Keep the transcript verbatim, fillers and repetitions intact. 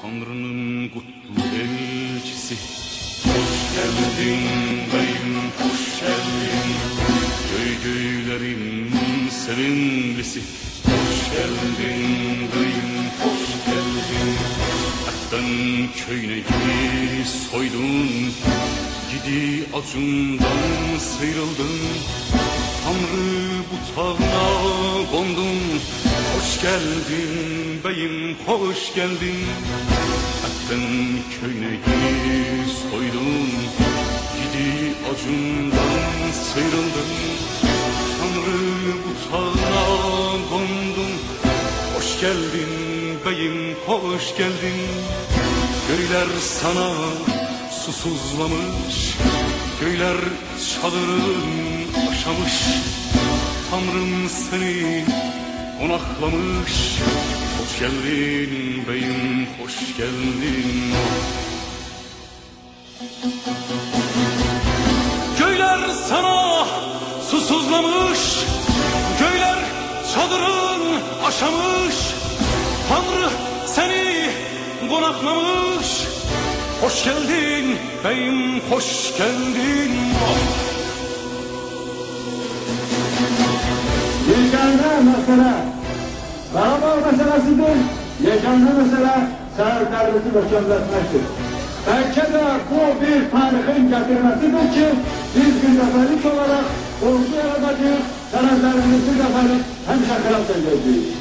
Tanrı'nın kutlu elçisi. Hoş geldin beyim, hoş geldin. Göy göğlerin sevinlisi. Hoş geldin beyim, hoş geldin. Etten köyneyi soydun, gidi acından sıyrıldın. Tanrı butağına kondun. Hoş geldin beyim, hoş geldin. Etten köyneyi soydun, gidi acından sıyrıldın. Tanrı butağına kondun. Hoş geldin beyim, hoş geldin. Göyler sana susuzlamış, göyler çadırın aşamış. Tanrım seni konaklamış. Hoş geldin beyim, hoş geldin. Göyler sana susuzlamış, göyler çadırın aşamış. Tanrı seni konaklamış. Hoş geldin beyim, hoş geldin. Yegane mesele Karabağ meselesidir. Yegane mesele sahiplerimizi möhkemletmektir. Belki de bu bir tarihin getirmesidir ki biz bir zaferlik olarak ordu yaratacağız, senetlerimizi zaferlik hem şakarat edeceğiz.